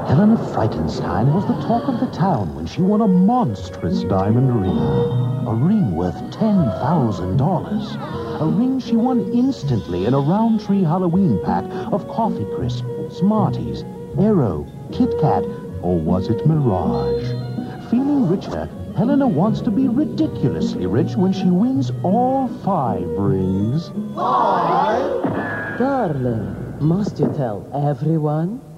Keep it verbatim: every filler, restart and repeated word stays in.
Helena Frightenstein was the talk of the town when she won a monstrous diamond ring. A ring worth ten thousand dollars. A ring she won instantly in a Rowntree Halloween pack of Coffee Crisp, Smarties, Aero, KitKat, or was it Mirage? Feeling richer, Helena wants to be ridiculously rich when she wins all five rings. Five? Darling, must you tell everyone?